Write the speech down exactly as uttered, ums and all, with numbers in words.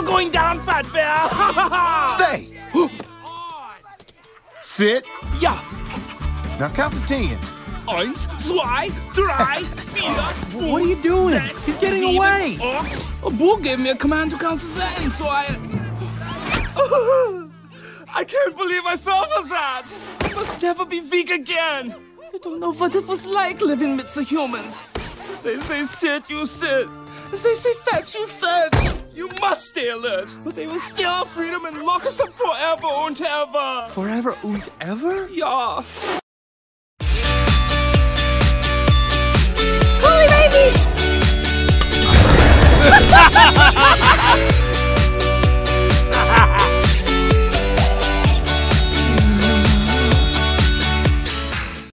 going down, fat bear. Stay. Sit. Yeah. Now count to ten. Eins, zwei, drei, vier, fünf, What are you doing? sechs, He's getting sieben, away. acht. Oh, Boog gave me a command to count to ten, so I... I can't believe I fell for that. I must never be weak again. I don't know what it was like living with the humans. They say sit, you sit. They say fetch, you fetch. You must stay alert, but they will steal our freedom and lock us up forever and ever. Forever and ever? Yeah.